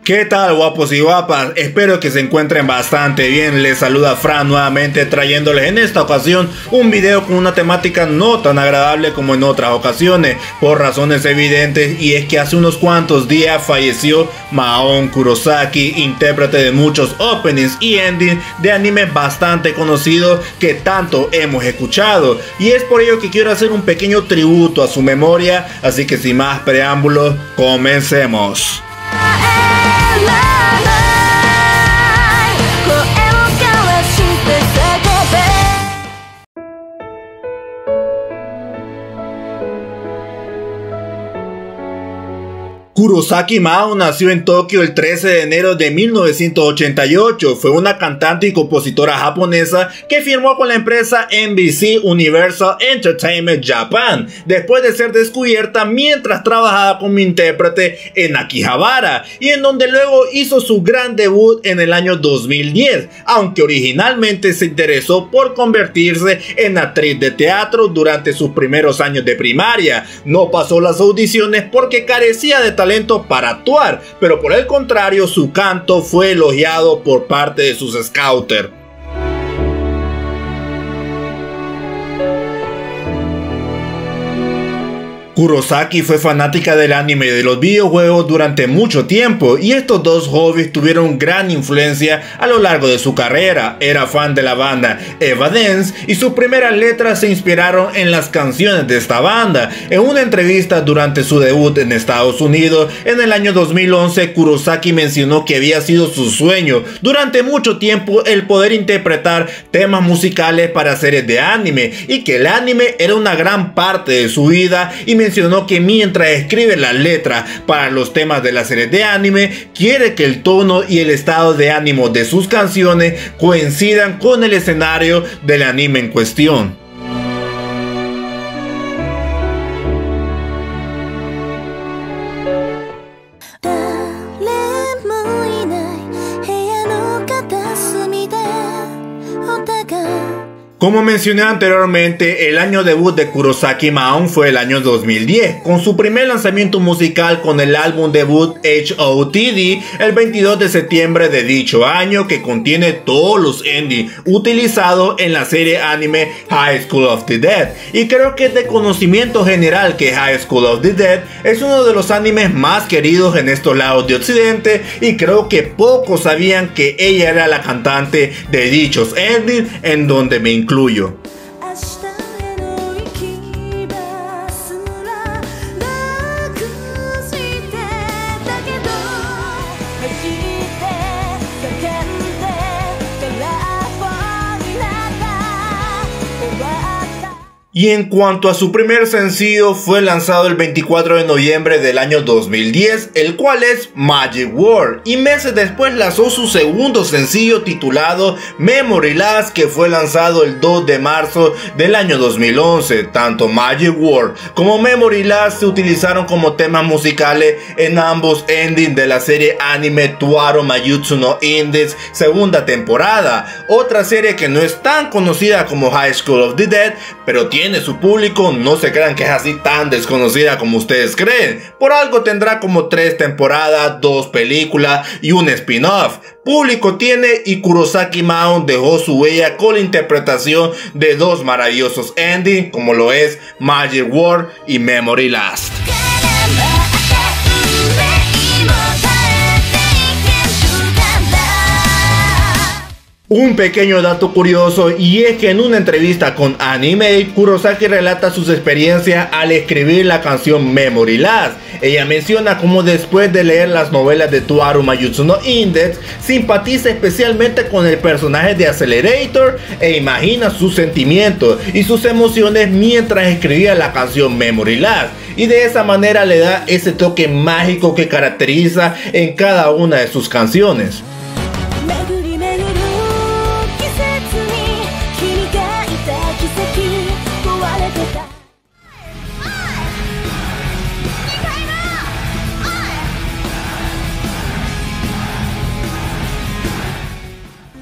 ¿Qué tal, guapos y guapas? Espero que se encuentren bastante bien. Les saluda Fran nuevamente, trayéndoles en esta ocasión un video con una temática no tan agradable como en otras ocasiones, por razones evidentes, y es que hace unos cuantos días falleció Maon Kurosaki, intérprete de muchos openings y endings de animes bastante conocidos que tanto hemos escuchado, y es por ello que quiero hacer un pequeño tributo a su memoria, así que sin más preámbulos, comencemos. Kurosaki Maon nació en Tokio el 13 de enero de 1988. Fue una cantante y compositora japonesa que firmó con la empresa NBC Universal Entertainment Japan después de ser descubierta mientras trabajaba como intérprete en Akihabara, y en donde luego hizo su gran debut en el año 2010, aunque originalmente se interesó por convertirse en actriz de teatro durante sus primeros años de primaria. No pasó las audiciones porque carecía de talento para actuar, pero por el contrario su canto fue elogiado por parte de sus scouters. Kurosaki fue fanática del anime y de los videojuegos durante mucho tiempo, y estos dos hobbies tuvieron gran influencia a lo largo de su carrera. Era fan de la banda Evadence y sus primeras letras se inspiraron en las canciones de esta banda. En una entrevista durante su debut en Estados Unidos en el año 2011, Kurosaki mencionó que había sido su sueño durante mucho tiempo el poder interpretar temas musicales para series de anime, y que el anime era una gran parte de su vida, y mencionó que mientras escribe las letras para los temas de las series de anime, quiere que el tono y el estado de ánimo de sus canciones coincidan con el escenario del anime en cuestión. Como mencioné anteriormente, el año debut de Kurosaki Maon fue el año 2010, con su primer lanzamiento musical con el álbum debut HOTD el 22 de septiembre de dicho año, que contiene todos los endings utilizados en la serie anime High School of the Dead. Y creo que es de conocimiento general que High School of the Dead es uno de los animes más queridos en estos lados de Occidente, y creo que pocos sabían que ella era la cantante de dichos endings, en donde me incluyo. Y en cuanto a su primer sencillo, fue lanzado el 24 de noviembre del año 2010, el cual es Magic World, y meses después lanzó su segundo sencillo titulado Memory Last, que fue lanzado el 2 de marzo del año 2011. Tanto Magic World como Memory Last se utilizaron como temas musicales en ambos endings de la serie anime Tuaro Mayutsu no Index segunda temporada, otra serie que no es tan conocida como High School of the Dead, pero tiene su público. No se crean que es así tan desconocida como ustedes creen. Por algo tendrá como 3 temporadas, 2 películas y un spin-off. Público tiene, y Kurosaki Maon dejó su huella con la interpretación de 2 maravillosos endings, como lo es Magic World y Memory Last. Un pequeño dato curioso, y es que en una entrevista con Anime, Kurosaki relata sus experiencias al escribir la canción Memory Last. Ella menciona cómo después de leer las novelas de Tuaro Mayutsu no Index, simpatiza especialmente con el personaje de Accelerator e imagina sus sentimientos y sus emociones mientras escribía la canción Memory Last, y de esa manera le da ese toque mágico que caracteriza en cada una de sus canciones.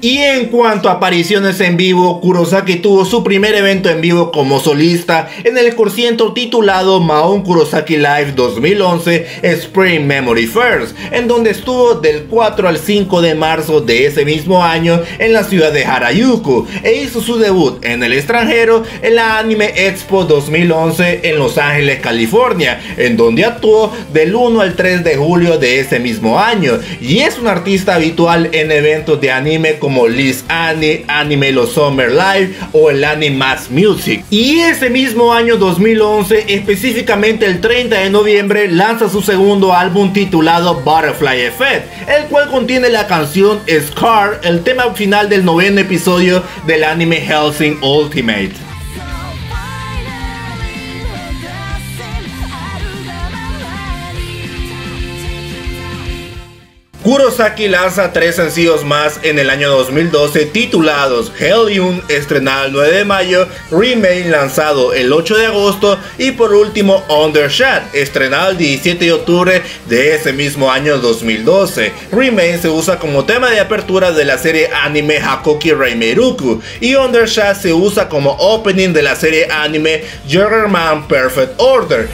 Y en cuanto a apariciones en vivo, Kurosaki tuvo su primer evento en vivo como solista en el concierto titulado Maon Kurosaki Live 2011 Spring Memory Fairs, en donde estuvo del 4 al 5 de marzo de ese mismo año en la ciudad de Harajuku, e hizo su debut en el extranjero en la Anime Expo 2011 en Los Ángeles, California, en donde actuó del 1 al 3 de julio de ese mismo año, y es un artista habitual en eventos de anime como Liz Annie, Anime Los Summer Live o el Anime Mass Music. Y ese mismo año 2011, específicamente el 30 de noviembre, lanza su segundo álbum titulado Butterfly Effect, el cual contiene la canción Scar, el tema final del 9º episodio del anime Hellsing Ultimate. Kurosaki lanza 3 sencillos más en el año 2012 titulados Hellion, estrenado el 9 de mayo, Remain, lanzado el 8 de agosto y por último Undershot, estrenado el 17 de octubre de ese mismo año 2012. Remain se usa como tema de apertura de la serie anime Hakoki Reimeruku y Undershot se usa como opening de la serie anime Juggerman Perfect Order.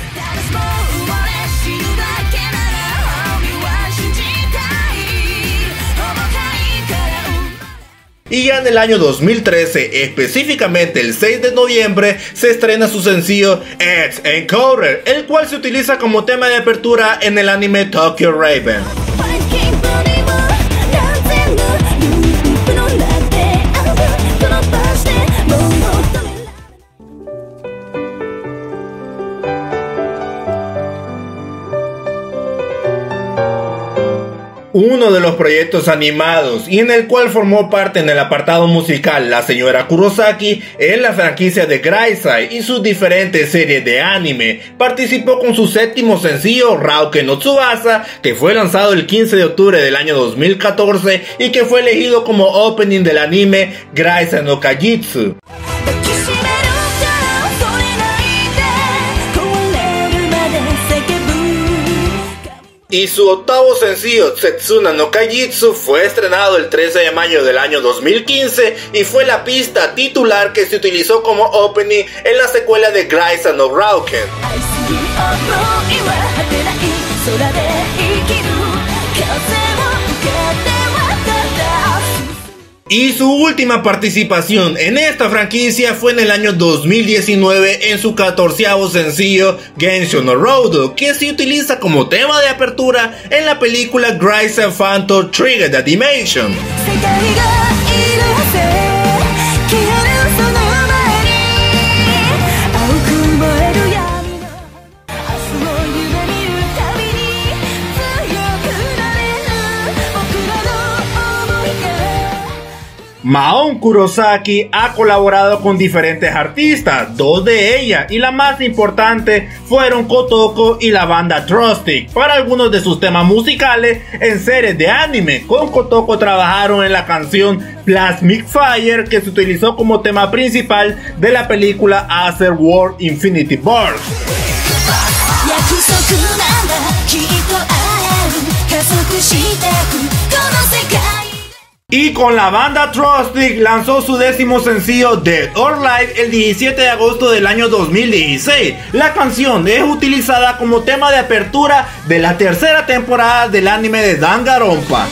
Y ya en el año 2013, específicamente el 6 de noviembre, se estrena su sencillo X Encoder, el cual se utiliza como tema de apertura en el anime Tokyo Raven. Uno de los proyectos animados y en el cual formó parte en el apartado musical la señora Kurosaki es la franquicia de Graisai y sus diferentes series de anime. Participó con su séptimo sencillo Rauke no Tsubasa, que fue lanzado el 15 de octubre del año 2014 y que fue elegido como opening del anime Graisai no Kajitsu. Y su octavo sencillo, Setsuna no Kajitsu, fue estrenado el 13 de mayo del año 2015 y fue la pista titular que se utilizó como opening en la secuela de Graisai no Rauken. Y su última participación en esta franquicia fue en el año 2019 en su 14º sencillo Gensho no Road, que se utiliza como tema de apertura en la película Graisai Phantom Trigger Animation. Maon Kurosaki ha colaborado con diferentes artistas, 2 de ellas y la más importante fueron Kotoko y la banda Trustic para algunos de sus temas musicales en series de anime. Con Kotoko trabajaron en la canción Plasmic Fire, que se utilizó como tema principal de la película Acer World Infinity Burst. Y con la banda Trustic lanzó su 10º sencillo Dead or Alive el 17 de agosto del año 2016. La canción es utilizada como tema de apertura de la 3ª temporada del anime de Danganronpa.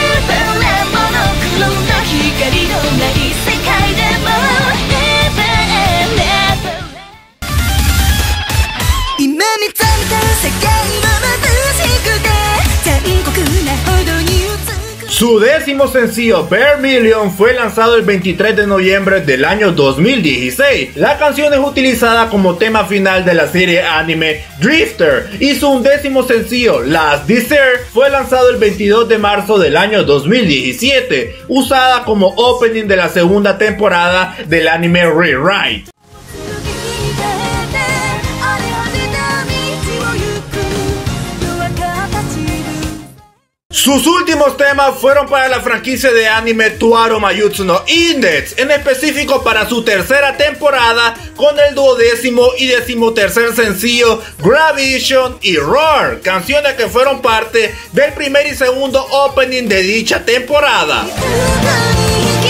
Su 10º sencillo, Vermilion, fue lanzado el 23 de noviembre del año 2016. La canción es utilizada como tema final de la serie anime Drifter y su 11º sencillo, Last Desert, fue lanzado el 22 de marzo del año 2017, usada como opening de la 2ª temporada del anime Rewrite. Sus últimos temas fueron para la franquicia de anime Tuaro Mayutsu no Index, en específico para su 3ª temporada, con el 12º y 13º sencillo Gravision y Roar, canciones que fueron parte del primer y segundo opening de dicha temporada.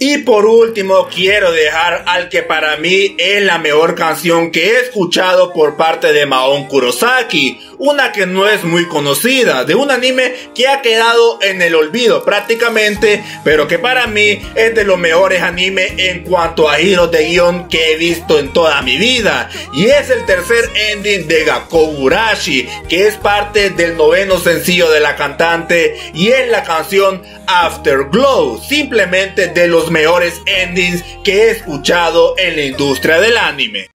Y por último quiero dejar al que para mí es la mejor canción que he escuchado por parte de Maon Kurosaki, una que no es muy conocida, de un anime que ha quedado en el olvido prácticamente, pero que para mí es de los mejores animes en cuanto a giros de guión que he visto en toda mi vida, y es el tercer ending de Gakkourashi, que es parte del 9º sencillo de la cantante y es la canción Afterglow, simplemente de los mejores endings que he escuchado en la industria del anime.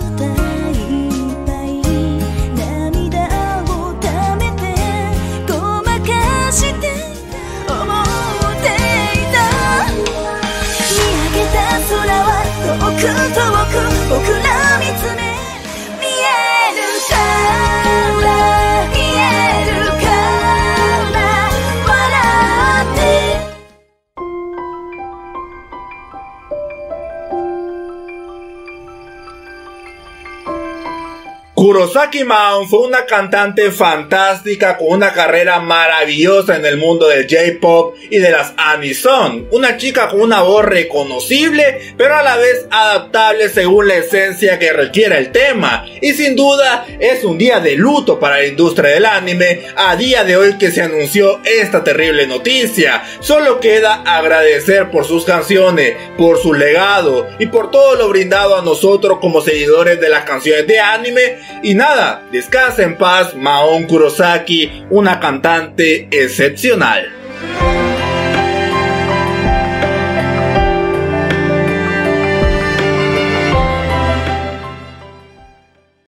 Kurosaki Maon fue una cantante fantástica con una carrera maravillosa en el mundo del J-pop y de las anison, una chica con una voz reconocible pero a la vez adaptable según la esencia que requiere el tema, y sin duda es un día de luto para la industria del anime a día de hoy que se anunció esta terrible noticia. Solo queda agradecer por sus canciones, por su legado y por todo lo brindado a nosotros como seguidores de las canciones de anime. Y nada, descansa en paz Maon Kurosaki, una cantante excepcional.